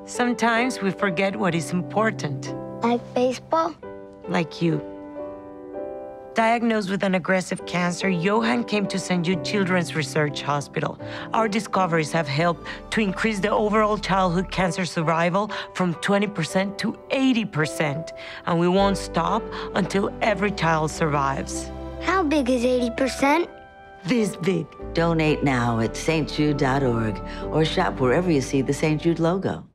Sometimes we forget what is important. Like baseball? Like you. Diagnosed with an aggressive cancer, Johan came to St. Jude Children's Research Hospital. Our discoveries have helped to increase the overall childhood cancer survival from 20% to 80%. And we won't stop until every child survives. How big is 80%? This big. Donate now at stjude.org or shop wherever you see the St. Jude logo.